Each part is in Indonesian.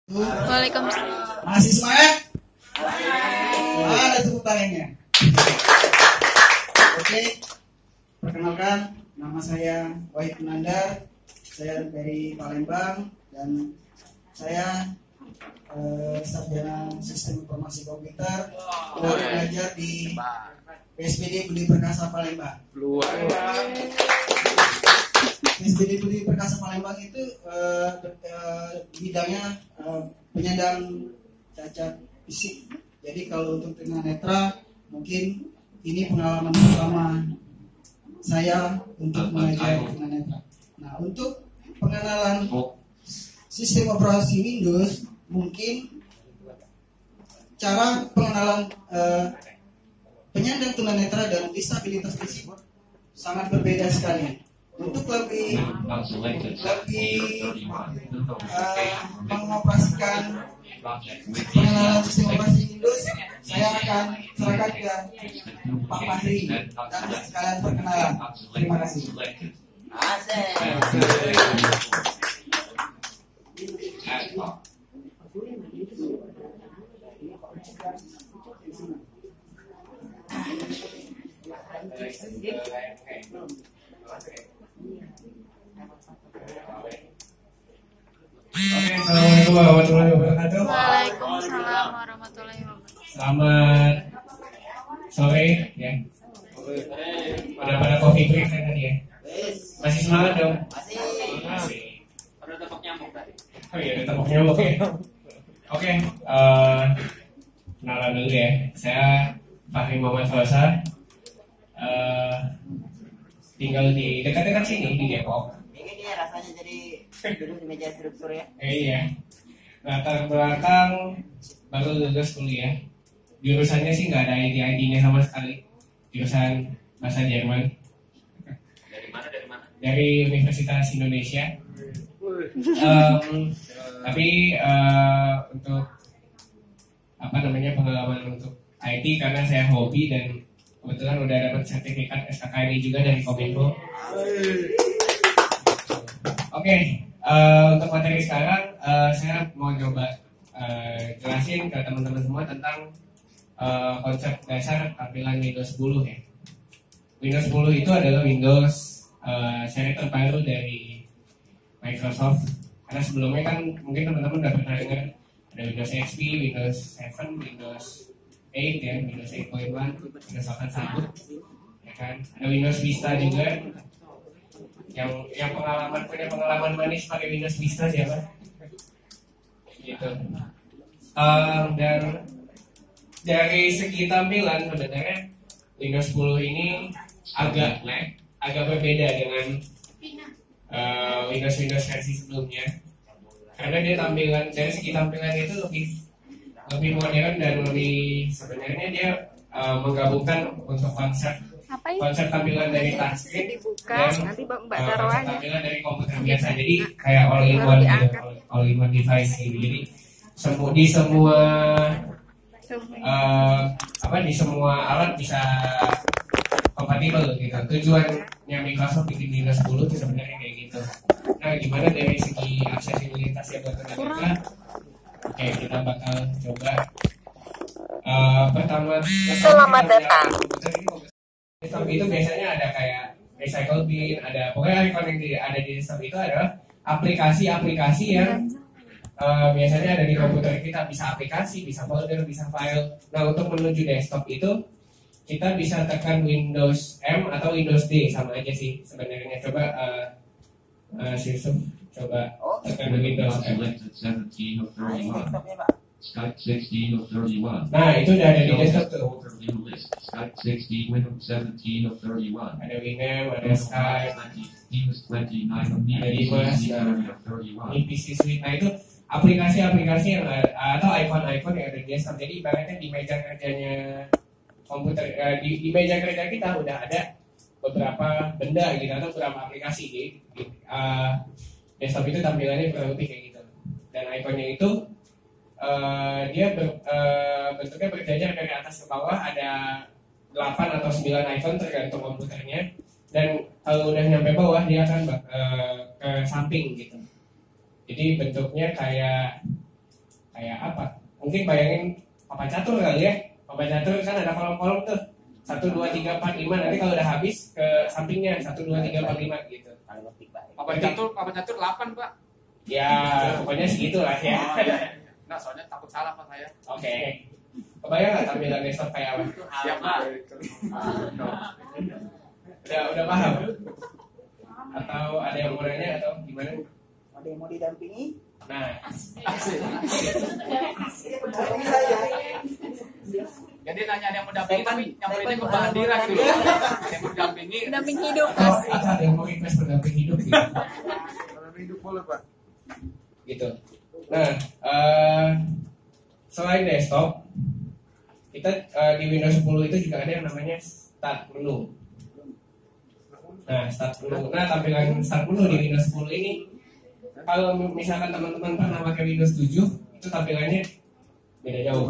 Waalaikumsalam. Masih semangat? Ada tepuk tangannya. Oke, perkenalkan, nama saya Wahid Munandar. Saya dari Palembang dan saya sarjana Sistem Informasi Komputer. Belajar di PSBD Budi Perkasa Palembang. PSBD Budi Perkasa Palembang itu bidangnya penyandang cacat fisik. Jadi kalau untuk tunanetra mungkin ini pengalaman pertama saya untuk mengajar tunanetra. Nah, untuk pengenalan sistem operasi Windows, mungkin cara pengenalan penyandang tunanetra dan disabilitas fisik sangat berbeda sekali. Untuk lebih mengoperasikan pengenalan sistem operasi Windows, saya akan serahkan ke Pak Fahri dan sekalian perkenalan. Terima kasih. Oke, assalamualaikum warahmatullahi wabarakatuh. Waalaikumsalam warahmatullahi wabarakatuh. Selamat sore ya. Udah pada coffee break kan tadi ya? Masih semangat dong? Masih. Ada tepuk nyamuk tadi. Oh iya, ada tepuk nyamuk ya. Oke, kenalan dulu ya. Saya Fahri Muhammad Fausa. Tinggal di dekat-dekat sini di Depok. Ini dia rasanya jadi duduk di meja struktur ya. Iya. Latar belakang baru lulus kuliah. Jurusannya sih nggak ada ID-nya sama sekali. Jurusan bahasa Jerman. Dari mana? Dari Universitas Indonesia. Tapi untuk pengalaman untuk IT karena saya hobi dan kebetulan udah dapat sertifikat SKKNI juga dari Kominfo. Oke, untuk materi sekarang saya mau coba jelasin ke teman-teman semua tentang konsep dasar tampilan Windows 10 ya. Windows 10 itu adalah Windows seri terbaru dari Microsoft. Karena sebelumnya kan mungkin teman-teman udah pernah dengar ada Windows XP, Windows 7, Windows 8 ya, Windows 8.1, Windows 8.1 ya kan. Ada Windows Vista juga. Yang punya pengalaman manis pakai Windows Vista siapa? Gitu. Dan dari segi tampilan sebenarnya Windows 10 ini agak berbeda dengan Windows versi sebelumnya. Karena dia dari segi tampilan itu lebih modern dan lebih sebenarnya dia menggabungkan untuk konsep tampilan dari touchscreen dan konsep tampilan dari komputer biasa. Jadi kayak all-in-one device gitu. Jadi di semua alat bisa kompatibel gitu. Tujuannya Microsoft bikin Windows 10 itu sebenarnya kayak gitu. Nah, gimana dari segi aksesibilitas ya buat teman-teman? Oke, kita bakal coba pertama. Selamat datang. Desktop itu biasanya ada kayak recycle bin, pokoknya icon yang ada di desktop itu adalah aplikasi-aplikasi yang biasanya ada di komputer kita. Bisa aplikasi, bisa folder, bisa file. Nah, untuk menuju desktop itu kita bisa tekan Windows M atau Windows D, sama aja sih sebenarnya. Coba coba tekan Windows M. Skype 16 of 31. Nah, itu udah ada di desktop tuh. Skype 16, Windows 17 of 31. Ada Winamp, ada Skype, Teams 29 of ada Dimas, of 31. di PC Suite. Nah, itu aplikasi-aplikasi yang atau icon-icon yang ada di desktop. Jadi ibaratnya di meja kerjanya komputer, di meja kerja kita udah ada beberapa benda gitu atau beberapa aplikasi di desktop itu tampilannya kurang lebih kayak gitu. Dan ikonnya itu dia bentuknya berjajar dari atas ke bawah, ada 8 atau 9 icon tergantung komputernya. Dan kalau udah nyampe bawah dia akan ke samping gitu. Jadi bentuknya kayak kayak apa? Mungkin bayangin papan catur kali ya. Papan catur kan ada kolom-kolom tuh. 1, 2, 3, 4, 5. Nanti kalau udah habis ke sampingnya 1, 2, 3, 4, 5 gitu. Papan catur 8, Pak. Ya, pokoknya segitu lah ya. Enggak, soalnya takut salah Pak saya. Oke. Kebayang nggak tampilan desktop kayak apa? Siap, Pak. Ah. Udah paham? Atau ada yang mau nanya atau gimana? Ada yang mau didampingi? Nah, Dampingi saya. Jadi nanya ada yang mau dampingi tapi nyamperin ke Pak Direk dulu. Ada yang mau dampingi. Pendamping hidup atau kasih. ada yang mau request pendamping hidup gitu. Hidup boleh Pak. Gitu. Nah, selain desktop, kita di Windows 10 itu juga ada yang namanya Start Menu. Nah, Start Menu. Nah, tampilan Start Menu di Windows 10 ini, kalau misalkan teman-teman pernah pakai Windows 7, itu tampilannya beda jauh.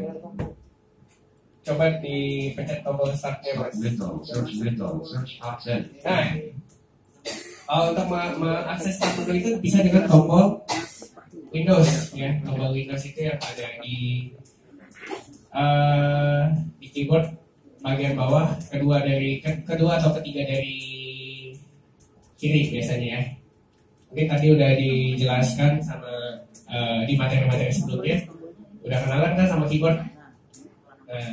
Coba dipencet tombol Start-nya, Mas. Search window, search box edit. Nah, untuk mengakses Start Menu itu bisa dengan tombol Windows, ya. Tombol Windows itu yang ada di keyboard bagian bawah, kedua atau ketiga dari kiri biasanya ya. Mungkin tadi udah dijelaskan sama di materi-materi sebelumnya. Udah kenalan kan sama keyboard? Nah,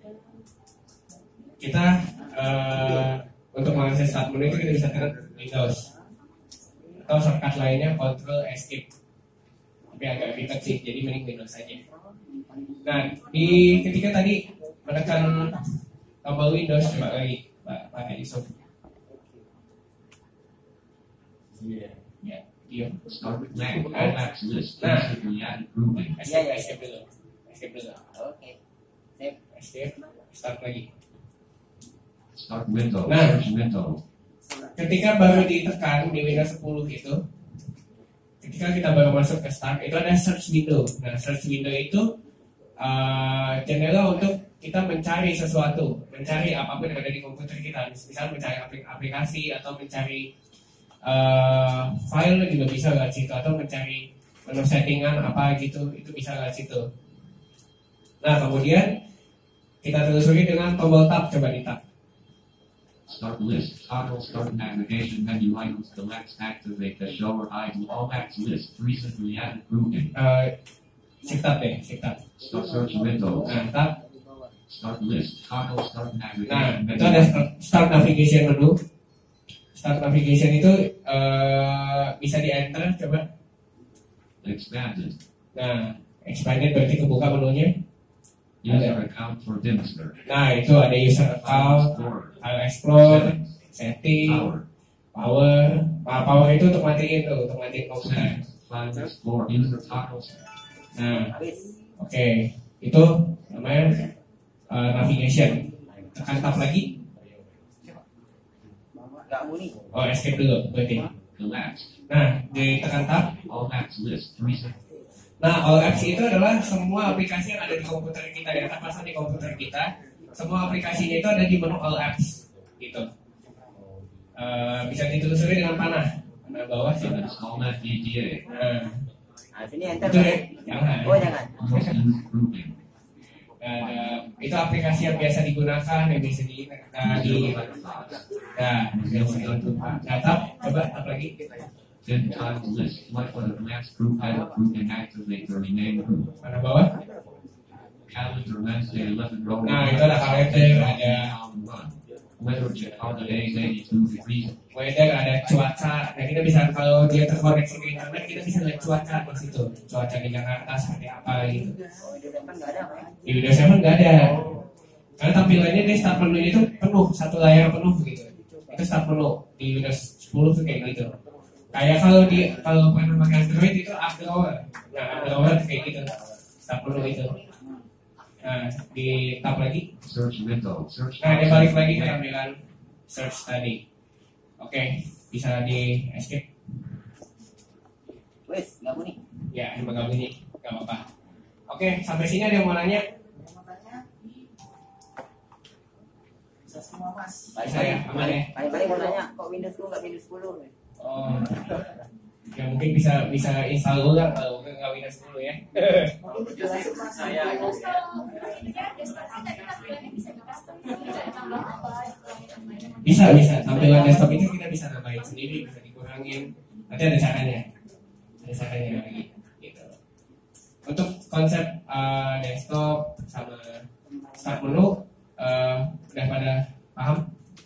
kita untuk mengakses Start Menu itu kita bisa tekan Windows atau shortcut lainnya Ctrl Escape. Tapi agak ribet sih, jadi mending Windows saja. Nah, ketika tadi menekan tombol Windows, coba lagi Pak Yusuf. Ya, iya. Start with Mac, all apps list, recently added grouping. Escape dulu. Oke. Sip. Escape, start lagi. Start window, Nah. search window. Ketika baru ditekan di Windows 10 itu, ketika kita baru masuk ke Start, itu ada search window. Nah, search window itu jendela untuk kita mencari sesuatu, mencari apapun yang ada di komputer kita. Misalnya mencari aplikasi atau mencari file juga bisa lewat situ, atau mencari menu settingan apa gitu, itu bisa lewat situ. Nah, kemudian kita telusuri dengan tombol tab, coba di tab. Start list, toggle start navigation menu items, select activate the show or hide all apps list, recently added grouping. Shift tab deh, shift tab. Start search window, Nah, tab. start list, toggle start Nah, navigation itu menu. ada start navigation menu. Start navigation itu bisa di enter, coba. Expanded, Nah, expanded berarti kebuka menunya. user account for Dimster. Nah, itu ada user account, file explore, setting, power. Power itu untuk matiin komputer. File explore, user toggles. Nah, Habis. oke, itu namanya navigation. Tekan tab lagi. Enggak muni. Oh, escape dulu berarti. Collapsed, Nah, ditekan tab. all apps list, recent. Nah, all apps itu adalah semua aplikasi yang ada di komputer kita, yang terpasang di komputer kita. Semua aplikasinya itu ada di menu all apps, gitu. Bisa ditelusuri dengan panah bawah sih. Install FDDA, Nah, sini enter. Itu jangan. Oh, jangan. most used grouping. Itu aplikasi yang biasa digunakan, yang bisa di tab, coba tab lagi. Thin tiles list, like what a glance group edit grouping activate the rename group. Mana bawah? Calendar Wednesday 11 row. Nah, itu ada kalender, ada Weather Jakarta days 82 degrees. weather, ada cuaca. Nah, kita bisa, kalau dia terkoneksi ke internet, kita bisa lihat cuaca di situ. Cuaca di Jakarta seperti apa gitu. Oh, di depan enggak ada apa ya? Di Windows 7 nggak ada. Karena tampilannya di start menu itu penuh, satu layar penuh gitu. Itu start menu di Windows 10 tuh kayak gitu. Kayak kalau pernah pakai Android itu up drawer. Nah, up drawer kayak gitu. Start menu itu. Nah, di tab lagi. Search window, search. Nah, dia balik lagi ke tampilan search tadi. Oke, bisa di escape. Wes, enggak muni. Ya, emang gak bunyi, gak apa-apa. Oke, sampai sini ada yang mau nanya? Bisa semua, Mas. Bisa ya, aman ya? Paling-paling mau nanya, kok Windows 10 enggak Windows 10? Oh, Ya mungkin bisa install ulang kalau nggak Windows 10 ya. Bisa tampilan desktop itu kita bisa nambahin sendiri, bisa dikurangin. Nanti ada caranya lagi gitu. Untuk konsep desktop sama start menu udah pada paham?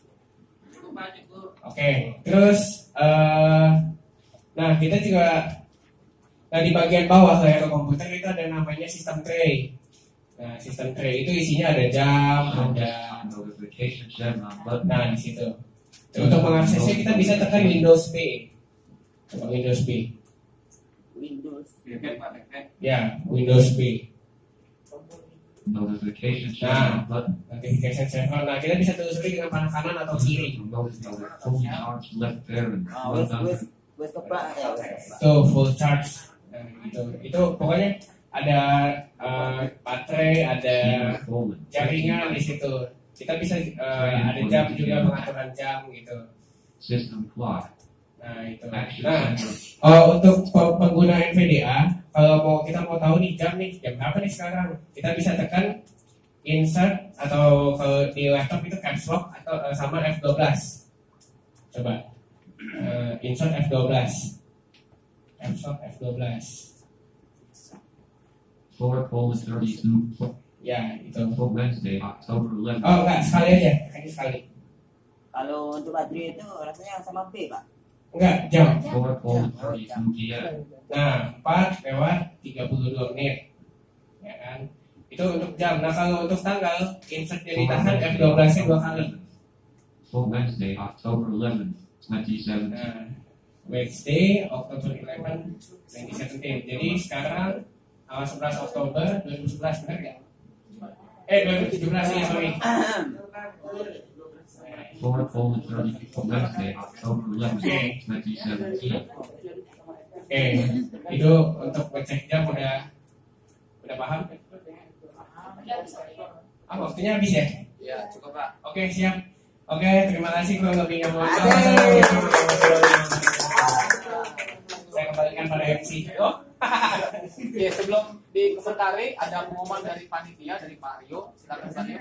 Oke, terus nah kita juga di bagian bawah layar komputer itu ada namanya sistem tray. Nah, sistem tray itu isinya ada jam, ada notification jam on button. nah di situ. Untuk mengaksesnya kita bisa tekan Windows P. Coba Windows P. Ya, Windows P. Notification jam on button. Notification server. Nah, kita bisa telusuri dengan panah kanan atau kiri. Notice the fully charged left parent. Wes keprak ya. Tuh full charge. Nah, gitu. Itu pokoknya ada baterai, ada jaringan di situ. Kita bisa ada jam juga, pengaturan jam gitu. System clock. Nah itu. Action Nah timer. untuk pengguna NVDA, kalau kita mau tahu nih jam berapa nih sekarang, kita bisa tekan insert atau kalau di laptop itu caps lock atau sama F12. Coba insert F12. Caps lock F12. 4:32 Ya itu. for Wednesday, October 11th. Oh enggak, sekali aja, hanya sekali. Kalau untuk baterai itu rasanya sama B, Pak. Enggak, jam. 4:32 p.m. Nah, 4:32 menit. Ya kan? Itu untuk jam. Nah, kalau untuk tanggal, insertnya ditahan F12-nya 2 kali. For Wednesday, October 11th, 2017. Nah, Wednesday, October 11, 2017. Jadi sekarang tanggal 11 Oktober 2011, benar nggak? 2017 ya, sorry. 4:30 for Wednesday, October 11th, 2017. Oke, itu untuk ngecek jam udah paham? Waktunya habis ya? Ya, cukup Pak. Oke, siap. Oke, terima kasih kurang lebihnya. Mohon maaf. Saya kembalikan pada MC. Oke, sebelum dikomentari ada pengumuman dari panitia dari Pak Rio. Silakan Pak Rio.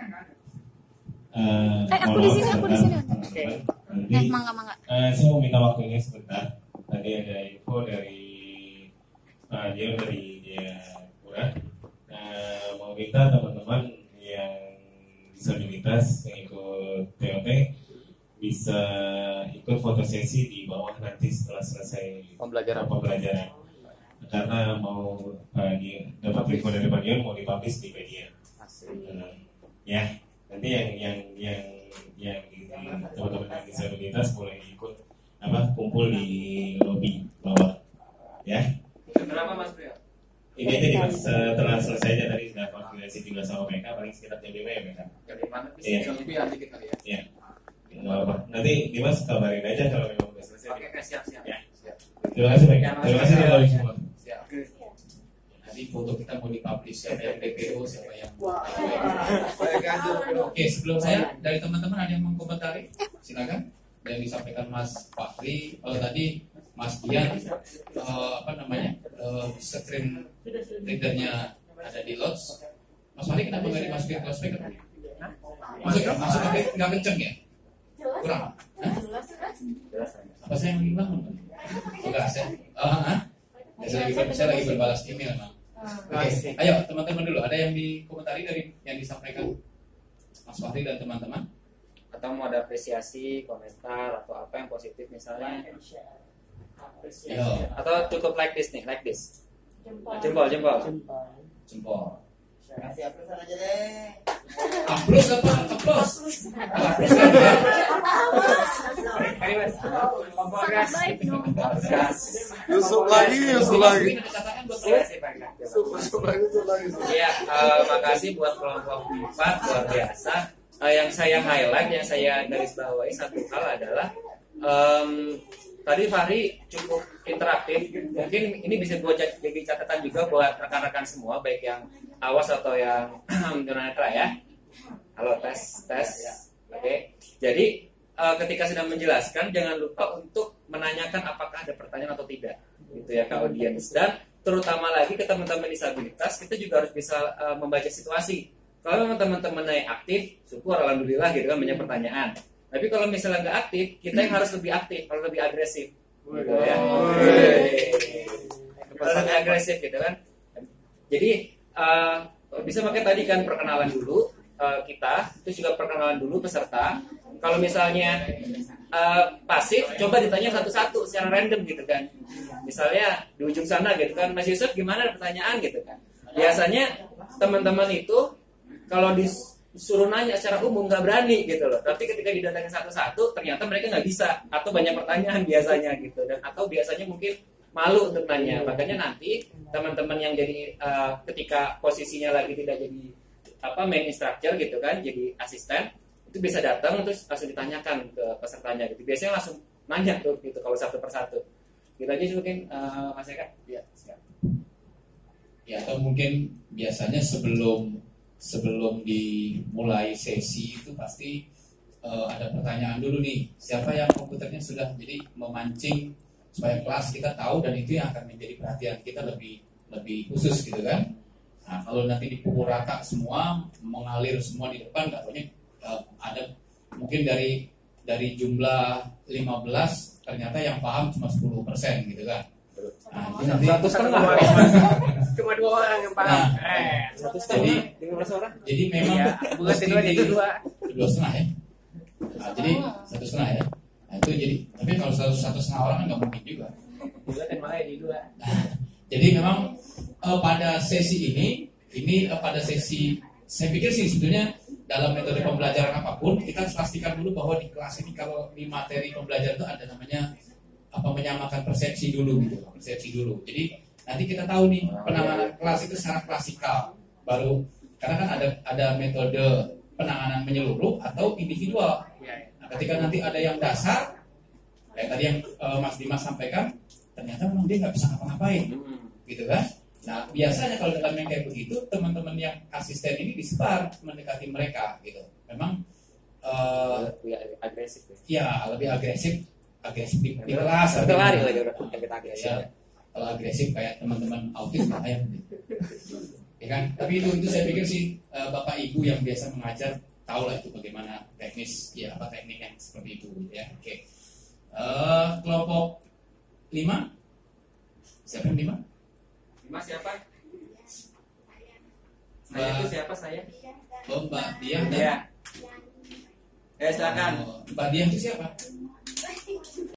Aku di sini. Oke. Mangga. Saya mau minta waktunya sebentar. Tadi ada info dari dia dari Jayapura. Mau minta teman-teman yang disabilitas yang ikut TOT bisa ikut fotosesi di bawah nanti setelah selesai Pembelajaran. Karena mau dapat info dari Pak Dion mau dipublish di media. Ya. Nanti yang teman-teman yang disabilitas boleh ikut kumpul di lobi bawah ya. Berapa Mas Priyo? Ini aja setelah selesai aja tadi sudah koordinasi juga sama mereka paling sekitar jam 5 ya mereka. Jam 5 Iya. bisa lebih ya dikit kali ya. Ya. Nggak apa. Nanti Dimas kabarin aja kalau memang sudah selesai. Oke, siap. Ya. Siap. Terima kasih Pak. Terima kasih dari semua. Siap. Nanti foto kita mau dipublish siapa yang DPO, siapa yang Oke, sebelum saya dari teman-teman ada yang mengkomentari? Silakan. Yang disampaikan Mas Fahri, tadi Mas Dian screen readernya ada di loss. Mas Fahri kenapa nggak dimasukin ke speaker? Masuk nggak kenceng ya? Kurang? Apa saya yang hilang? Enggak, saya lagi berbalas email, Bang. Oke, ayo teman-teman dulu. Ada yang dikomentari dari yang disampaikan Mas Fahri dan teman-teman? Atau mau ada apresiasi, komentar atau apa yang positif misalnya? Yo. Atau cukup like this nih, like this. Jempol. Kasih aplusan aja deh. Aplaus apa? Aplaus. Yusuf lagi. Iya, makasih buat kelompok 4 luar biasa. Yang saya highlight, yang saya garis bawahi satu hal adalah tadi Fahri cukup interaktif. Mungkin ini bisa buat jadi catatan juga buat rekan-rekan semua, baik yang awas atau yang tunanetra ya. Halo, tes. Oke. Jadi ketika sedang menjelaskan jangan lupa untuk menanyakan apakah ada pertanyaan atau tidak. gitu ya ke audiens. Dan terutama lagi ke teman-teman disabilitas, kita juga harus bisa membaca situasi. Kalau memang teman-teman yang aktif, syukur alhamdulillah gitu kan, banyak pertanyaan. Tapi kalau misalnya nggak aktif, kita yang harus lebih aktif, harus lebih agresif gitu ya. Harus lebih agresif gitu kan. Jadi bisa pakai tadi kan perkenalan dulu, kita itu juga perkenalan dulu peserta. Kalau misalnya pasif, coba ditanya satu-satu secara random gitu kan. Misalnya di ujung sana gitu kan, Mas Yusuf gimana pertanyaan gitu kan. Biasanya teman-teman itu kalau disuruh nanya secara umum nggak berani gitu loh. Tapi ketika didatangin satu-satu, ternyata mereka nggak bisa atau banyak pertanyaan biasanya gitu. Dan atau biasanya mungkin malu untuk nanya. Makanya nanti teman-teman yang jadi ketika posisinya lagi tidak jadi main instructor gitu kan, jadi asisten, itu bisa datang terus langsung ditanyakan ke pesertanya gitu. Biasanya langsung nanya tuh gitu kalau satu persatu. Gitu aja mungkin Mas Eka. Ya, siap. Ya, atau mungkin biasanya sebelum dimulai sesi itu pasti ada pertanyaan dulu nih. Siapa yang komputernya sudah, jadi memancing supaya kelas kita tahu, dan itu yang akan menjadi perhatian kita lebih khusus gitu kan. Nah, kalau nanti dipukul rata semua, mengalir semua di depan, nggak banyak. Ada mungkin dari jumlah 15 ternyata yang paham cuma 10% gitu kan. Nah, nanti 1,5 cuma 2 orang yang paham. jadi 15 orang. jadi memang bukan mesti kedua itu 2. 2,5 ya. Nah, jadi 1,5 ya. Nah, itu jadi, tapi kalau 1,5 orang kan nggak mungkin juga. Jadi memang pada sesi ini pada sesi, saya pikir sih sebetulnya dalam metode pembelajaran apapun kita harus pastikan dulu bahwa di kelas ini, kalau di materi pembelajaran itu ada namanya menyamakan persepsi dulu gitu, Jadi nanti kita tahu nih penanganan kelas itu secara klasikal, baru karena kan ada metode penanganan menyeluruh atau individual. Nah, ketika nanti ada yang dasar, kayak tadi yang Mas Dimas sampaikan, ternyata memang dia nggak bisa ngapa-ngapain, gitu kan? Nah, biasanya kalau dalam yang kayak begitu, teman-teman yang asisten ini disebar mendekati mereka, gitu. Memang Lebih agresif. ya lebih agresif di kelas. Lari lagi kita agresif. Ya, kalau agresif kayak teman-teman autis bahaya. Ya kan? Tapi itu saya pikir sih Bapak Ibu yang biasa mengajar tahu lah itu bagaimana teknis, ya apa teknik yang seperti itu, ya. Oke. Kelompok 5. Siapa yang 5? Mas siapa? Saya itu siapa saya? Oh, Mbak Diah dan Ya. Silakan. Mbak Diah itu siapa?